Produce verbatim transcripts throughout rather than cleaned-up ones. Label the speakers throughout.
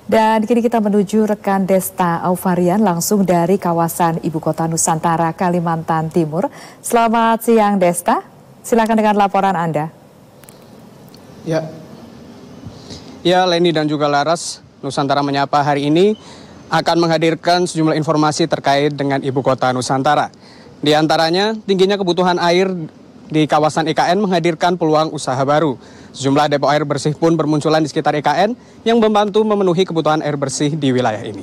Speaker 1: Dan kini kita menuju rekan Desta Aufarian langsung dari kawasan Ibu Kota Nusantara, Kalimantan Timur. Selamat siang Desta, silakan dengan laporan Anda.
Speaker 2: Ya, ya Leni dan juga Laras, Nusantara Menyapa hari ini akan menghadirkan sejumlah informasi terkait dengan Ibu Kota Nusantara. Di antaranya, tingginya kebutuhan air di kawasan I K N menghadirkan peluang usaha baru. Sejumlah depo air bersih pun bermunculan di sekitar I K N yang membantu memenuhi kebutuhan air bersih di wilayah ini.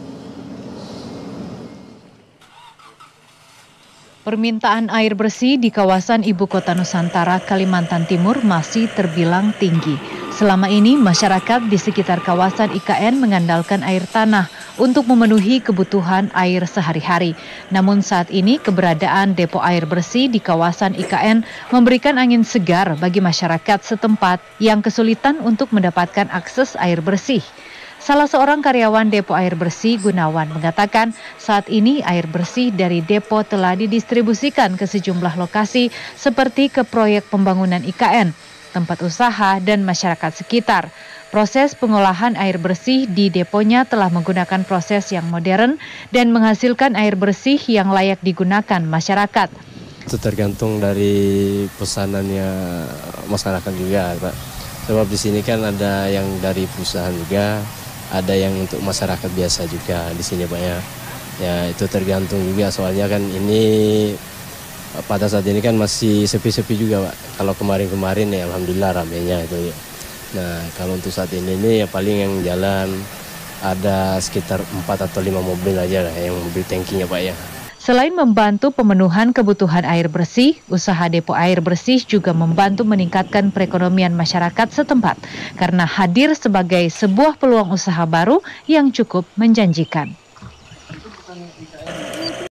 Speaker 3: Permintaan air bersih di kawasan Ibu Kota Nusantara, Kalimantan Timur masih terbilang tinggi. Selama ini masyarakat di sekitar kawasan I K N mengandalkan air tanah untuk memenuhi kebutuhan air sehari-hari. Namun saat ini keberadaan depo air bersih di kawasan I K N memberikan angin segar bagi masyarakat setempat yang kesulitan untuk mendapatkan akses air bersih. Salah seorang karyawan depo air bersih, Gunawan, mengatakan saat ini air bersih dari depo telah didistribusikan ke sejumlah lokasi seperti ke proyek pembangunan I K N, tempat usaha, dan masyarakat sekitar. Proses pengolahan air bersih di deponya telah menggunakan proses yang modern dan menghasilkan air bersih yang layak digunakan masyarakat.
Speaker 4: Itu tergantung dari pesanannya masyarakat juga, Pak. Sebab di sini kan ada yang dari perusahaan juga, ada yang untuk masyarakat biasa juga di sini, Pak, ya. Ya, itu tergantung juga, soalnya kan ini pada saat ini kan masih sepi-sepi juga, Pak. Kalau kemarin-kemarin ya alhamdulillah ramainya itu ya. Nah, kalau untuk saat ini nih ya paling yang jalan ada sekitar empat atau lima mobil aja lah, yang mobil tankinya, Pak, ya.
Speaker 3: Selain membantu pemenuhan kebutuhan air bersih, usaha depo air bersih juga membantu meningkatkan perekonomian masyarakat setempat karena hadir sebagai sebuah peluang usaha baru yang cukup menjanjikan.